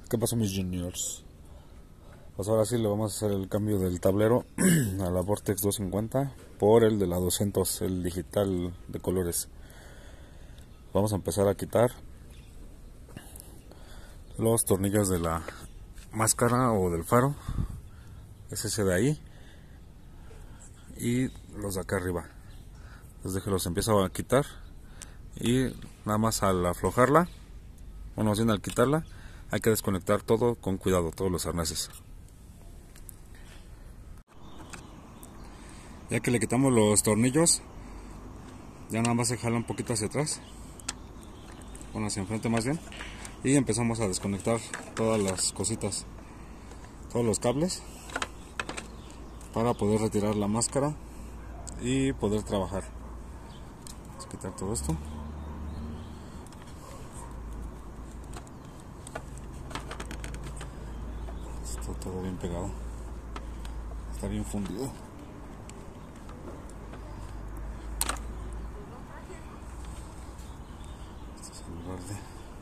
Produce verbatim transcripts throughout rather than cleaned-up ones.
¿Qué pasó, mis juniors? Pues ahora sí le vamos a hacer el cambio del tablero a la Vortex doscientos cincuenta por el de la doscientos, el digital de colores. Vamos a empezar a quitar los tornillos de la máscara o del faro, es ese de ahí, y los de acá arriba. Desde que los empiezo a quitar y nada más al aflojarla, bueno, más bien al quitarla, hay que desconectar todo con cuidado, todos los arneses. Ya que le quitamos los tornillos, ya nada más se jala un poquito hacia atrás, bueno, hacia enfrente más bien, y empezamos a desconectar todas las cositas, todos los cables, para poder retirar la máscara y poder trabajar. Vamos a quitar todo esto. Está todo bien pegado, está bien fundido. Este es el verde.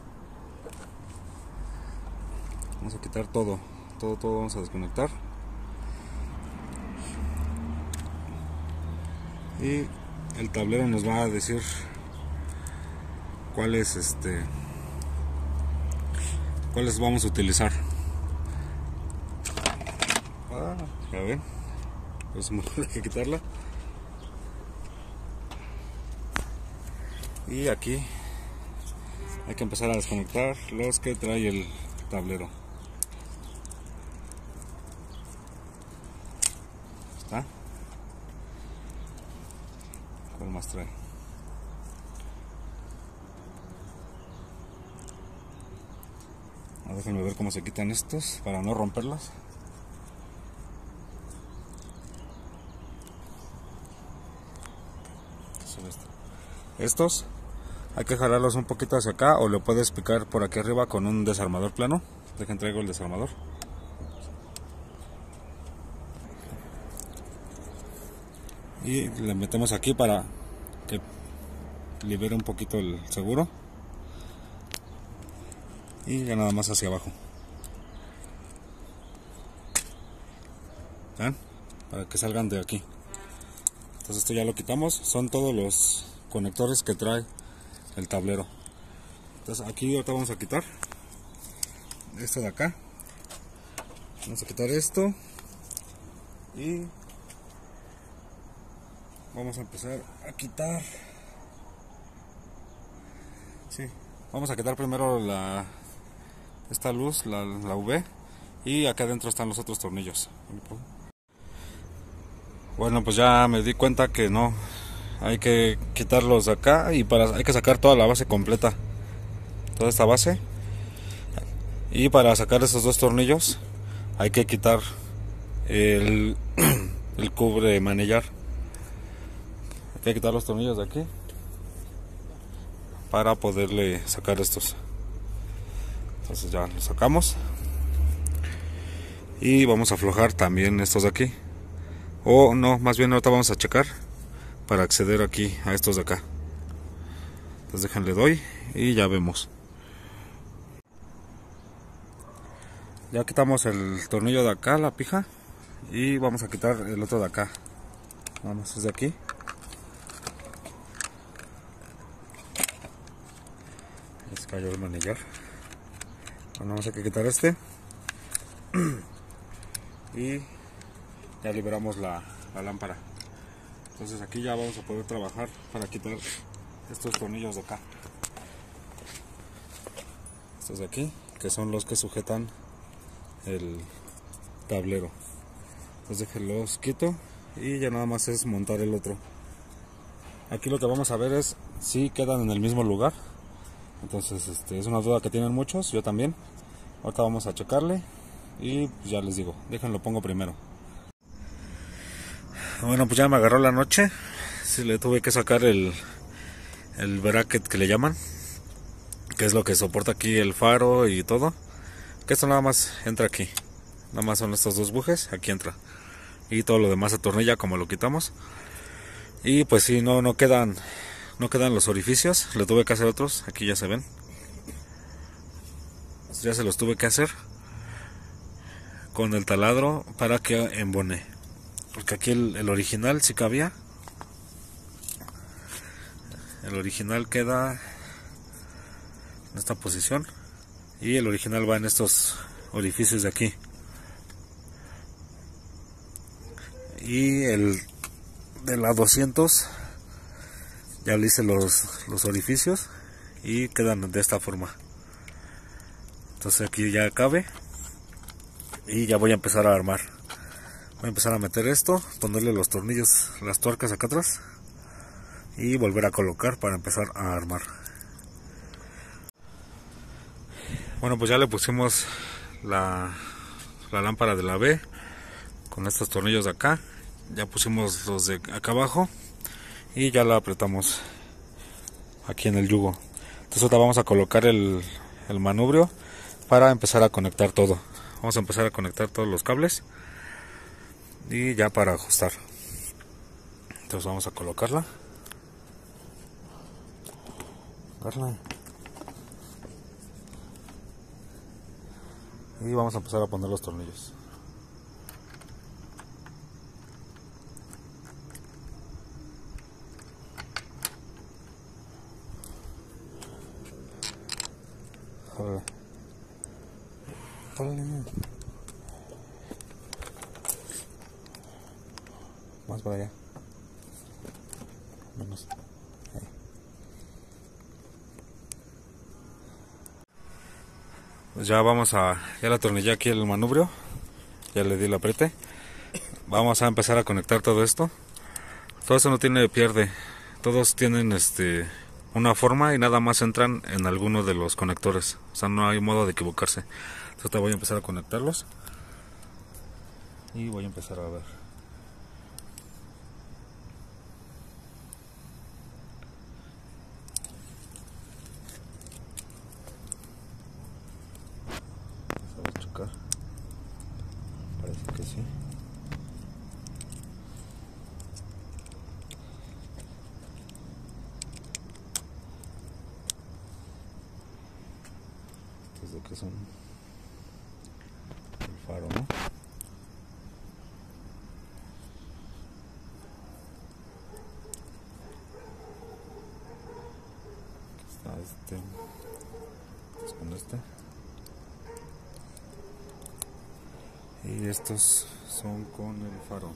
Vamos a quitar todo, todo, todo vamos a desconectar. Y el tablero nos va a decir cuáles este cuáles vamos a utilizar. Ah, ya ven, pues mejor hay que quitarla. Y aquí hay que empezar a desconectar los que trae el tablero. ¿Está? ¿Cuál más trae? Ahora déjenme ver cómo se quitan estos para no romperlas. Estos hay que jalarlos un poquito hacia acá, o le puedes picar por aquí arriba con un desarmador plano. Dejen, traigo el desarmador. Y le metemos aquí para que libere un poquito el seguro. Y ya nada más hacia abajo. ¿Ven? Para que salgan de aquí. Entonces esto ya lo quitamos. Son todos los conectores que trae el tablero. Entonces aquí ahorita vamos a quitar esto de acá. Vamos a quitar esto. Y vamos a empezar a quitar. Sí, vamos a quitar primero la esta luz, la, la U V, y acá adentro están los otros tornillos. Bueno, pues ya me di cuenta que no, hay que quitarlos de acá, y para hay que sacar toda la base completa, toda esta base, y para sacar esos dos tornillos hay que quitar el, el cubre manillar. Hay que quitar los tornillos de aquí para poderle sacar estos. Entonces ya los sacamos y vamos a aflojar también estos de aquí, o no, más bien ahorita vamos a checar para acceder aquí a estos de acá. Entonces déjenle doy y ya vemos. Ya quitamos el tornillo de acá, la pija, y vamos a quitar el otro de acá. Vamos, es de aquí. Les cayó el manillar. Bueno, vamos a quitar este y ya liberamos la, la lámpara. Entonces aquí ya vamos a poder trabajar para quitar estos tornillos de acá, estos de aquí, que son los que sujetan el tablero. Entonces déjenlos quito y ya nada más es montar el otro. Aquí lo que vamos a ver es si quedan en el mismo lugar. Entonces este, es una duda que tienen muchos, yo también. Ahorita vamos a checarle y pues ya les digo, déjenlo pongo primero. Bueno, pues ya me agarró la noche. Sí, le tuve que sacar el, el bracket que le llaman, que es lo que soporta aquí el faro y todo. Que esto nada más entra aquí, nada más son estos dos bujes, aquí entra. Y todo lo demás se atornilla como lo quitamos. Y pues sí, no, no quedan No quedan los orificios, le tuve que hacer otros, aquí ya se ven. Ya se los tuve que hacer con el taladro para que embone, porque aquí el, el original sí cabía. El original queda en esta posición y el original va en estos orificios de aquí, y el de la doscientos ya le hice los, los orificios y quedan de esta forma. Entonces aquí ya cabe y ya voy a empezar a armar. Voy a empezar a meter esto, ponerle los tornillos, las tuercas acá atrás y volver a colocar para empezar a armar. Bueno, pues ya le pusimos la, la lámpara de la B con estos tornillos de acá. Ya pusimos los de acá abajo y ya la apretamos aquí en el yugo. Entonces ahora vamos a colocar el, el manubrio para empezar a conectar todo. Vamos a empezar a conectar todos los cables y ya para ajustar. Entonces vamos a colocarla. Colocarla. Y vamos a empezar a poner los tornillos. Jálale. Jálale. Más para allá. Menos. Ahí. Pues ya vamos a, ya la atornillé aquí el manubrio, ya le di el apriete. Vamos a empezar a conectar todo esto. Todo esto no tiene pierde, todos tienen este una forma y nada más entran en alguno de los conectores, o sea, no hay modo de equivocarse. Entonces te voy a empezar a conectarlos y voy a empezar a ver. Vamos a chocar, parece que sí. Desde que son el faro, ¿no? Aquí está este, es con este, y estos son con el faro.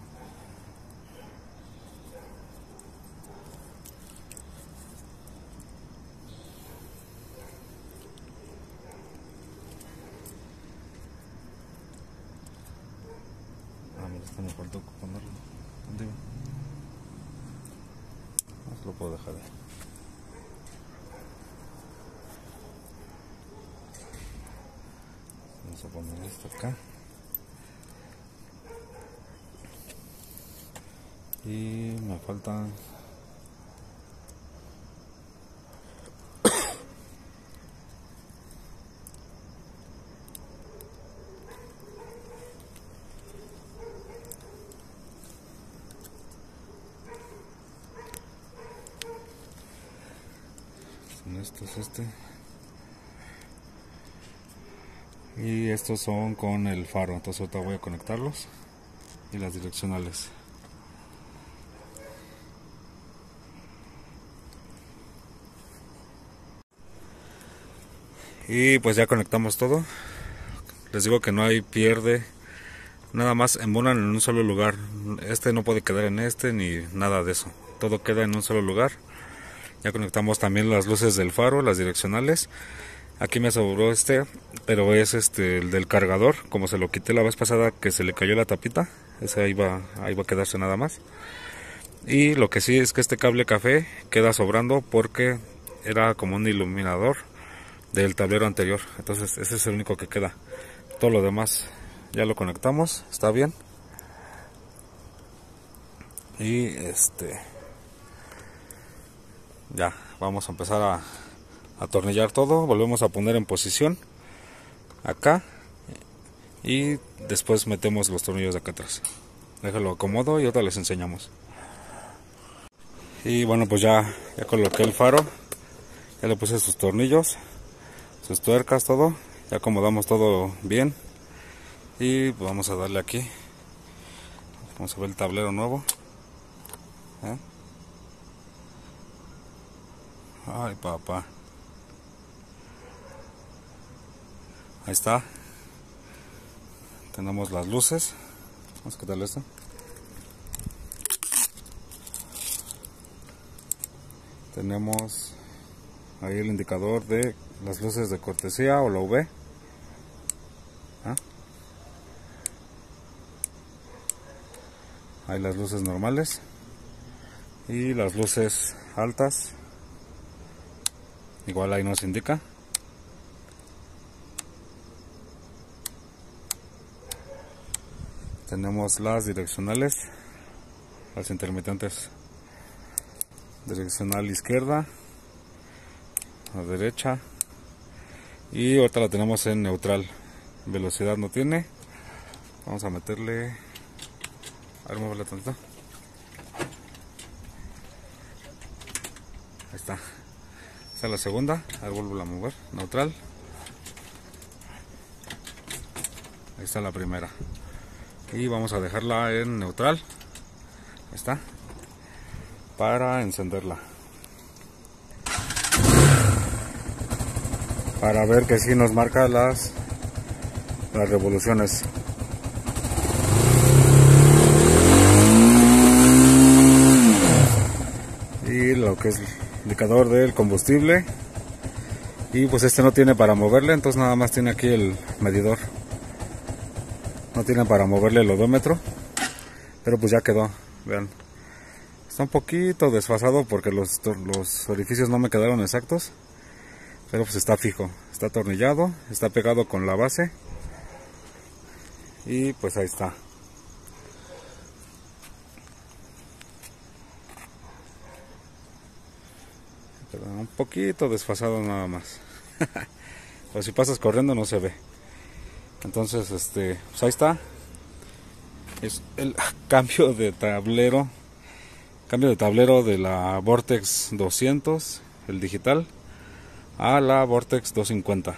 Este me faltó ponerlo. ¿Dónde va? No se lo puedo dejar ahí. Vamos a poner esto acá. Y me faltan esto es este y estos son con el faro. Entonces ahorita voy a conectarlos y las direccionales. Y pues ya conectamos todo. Les digo que no hay pierde, nada más embonan en un solo lugar. Este no puede quedar en este ni nada de eso, todo queda en un solo lugar. Ya conectamos también las luces del faro, las direccionales. Aquí me sobró este, pero es este el del cargador, como se lo quité la vez pasada que se le cayó la tapita. Ese ahí va, ahí va a quedarse nada más. Y lo que sí es que este cable café queda sobrando porque era como un iluminador del tablero anterior. Entonces ese es el único que queda. Todo lo demás ya lo conectamos, está bien. Y este ya vamos a empezar a atornillar todo. Volvemos a poner en posición acá y después metemos los tornillos de acá atrás. Déjalo acomodo y ahora les enseñamos. Y bueno, pues ya, ya coloqué el faro, ya le puse sus tornillos, sus tuercas, todo. Ya acomodamos todo bien. Y pues vamos a darle aquí. Vamos a ver el tablero nuevo. ¿Eh? Ay, papá. Ahí está. Tenemos las luces. Vamos a quitarle esto. Tenemos ahí el indicador de las luces de cortesía o la U V. ¿Ah? Hay las luces normales y las luces altas. Igual ahí nos indica. Tenemos las direccionales, las intermitentes. Direccional izquierda, a derecha, y ahorita la tenemos en neutral. Velocidad no tiene. Vamos a meterle, a ver, moverla tantito. Ahí está. Esta es la segunda. A ver, vuelvo a mover. Neutral. Ahí está la primera. Y vamos a dejarla en neutral. Ahí está. Para encenderla. Para ver que sí nos marca las, las revoluciones. Y lo que es el indicador del combustible. Y pues este no tiene para moverle, entonces nada más tiene aquí el medidor. No tiene para moverle el odómetro. Pero pues ya quedó, vean. Está un poquito desfasado porque los, los orificios no me quedaron exactos. Pero pues está fijo, está atornillado, está pegado con la base. Y pues ahí está. Pero un poquito desfasado nada más. Pero si pasas corriendo no se ve. Entonces este, pues ahí está. Es el cambio de tablero. Cambio de tablero de la Vortex doscientos, el digital, a la Vortex doscientos cincuenta.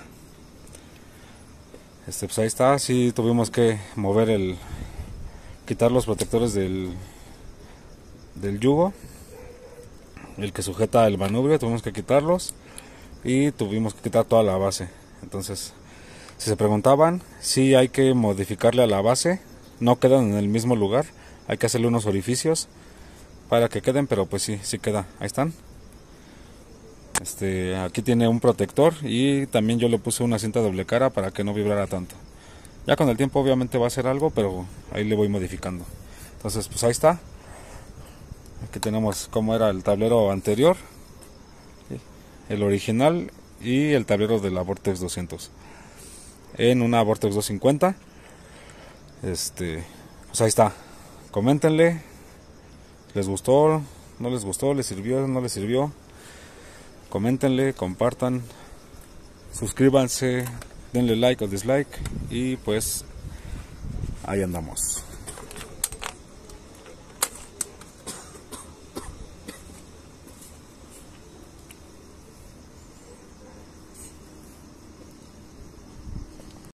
Este, pues ahí está. Sí tuvimos que mover el, quitar los protectores del, del yugo, el que sujeta el manubrio, tuvimos que quitarlos y tuvimos que quitar toda la base. Entonces, si se preguntaban, sí hay que modificarle a la base, no quedan en el mismo lugar, hay que hacerle unos orificios para que queden, pero pues sí, sí queda. Ahí están. Este, aquí tiene un protector y también yo le puse una cinta doble cara para que no vibrara tanto. Ya con el tiempo obviamente va a hacer algo, pero ahí le voy modificando. Entonces pues ahí está. Aquí tenemos cómo era el tablero anterior, el original y el tablero de la Vortex doscientos. En una Vortex doscientos cincuenta. Este, pues ahí está. Coméntenle. ¿Les gustó? ¿No les gustó? ¿Les sirvió? ¿No les sirvió? Coméntenle, compartan, suscríbanse, denle like o dislike y pues ahí andamos.